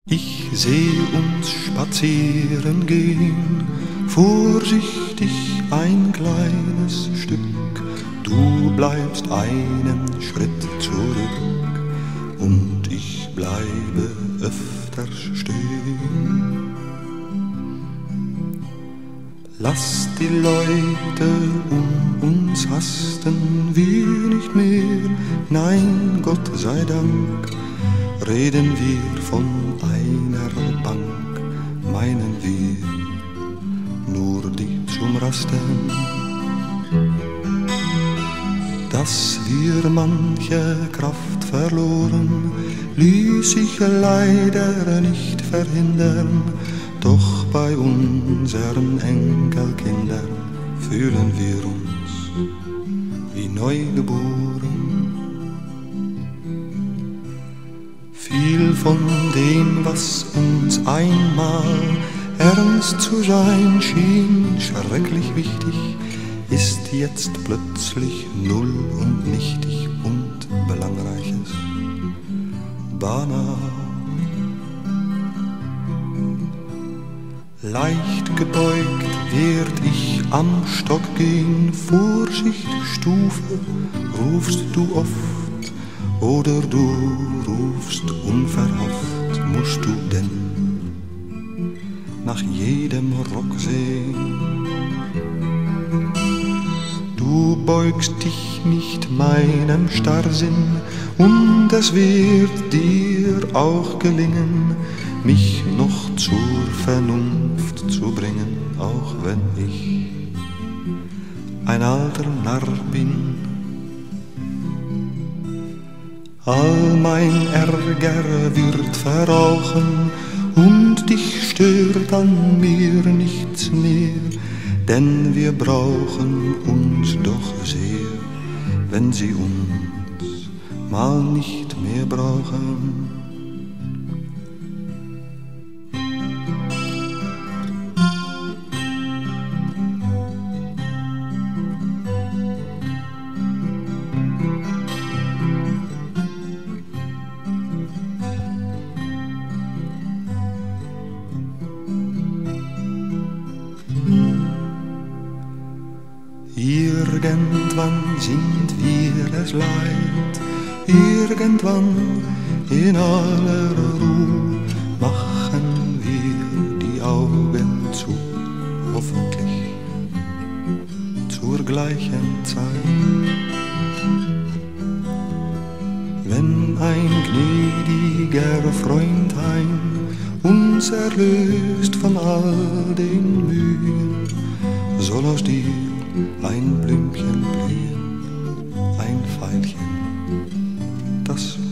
Ich seh uns spazieren gehen, vorsichtig ein kleines Stück. Du bleibst einen Schritt zurück und ich bleibe öfter stehen. Lass die Leute um uns hasten, wir nicht mehr, nein, Gott sei Dank. Reden wir von einer Bank, meinen wir nur die zum Rasten. Dass wir manche Kraft verloren, ließ sich leider nicht verhindern. Doch bei unseren Enkelkindern fühlen wir uns wie neugeboren. Viel von dem, was uns einmal ernst zu sein schien, schrecklich wichtig, ist jetzt plötzlich null und nichtig und Belangreiches banal. Leicht gebeugt werd ich am Stock gehen, Vorsicht, Stufe, rufst du oft, oder du rufst unverhofft, musst du denn nach jedem Rock sehen. Du beugst dich nicht meinem Starrsinn, und es wird dir auch gelingen, mich noch zur Vernunft zu bringen, auch wenn ich ein alter Narr bin. All mein Ärger wird verrauchen und dich stört an mir nichts mehr, denn wir brauchen uns doch sehr, wenn sie uns mal nicht mehr brauchen. Irgendwann sind wir es leid, irgendwann in aller Ruhe machen wir die Augen zu, hoffentlich zur gleichen Zeit. Wenn ein gnädiger Freundlein uns erlöst von all den Mühen, soll aus dir ein Blümchen blühen, ein Veilchen, das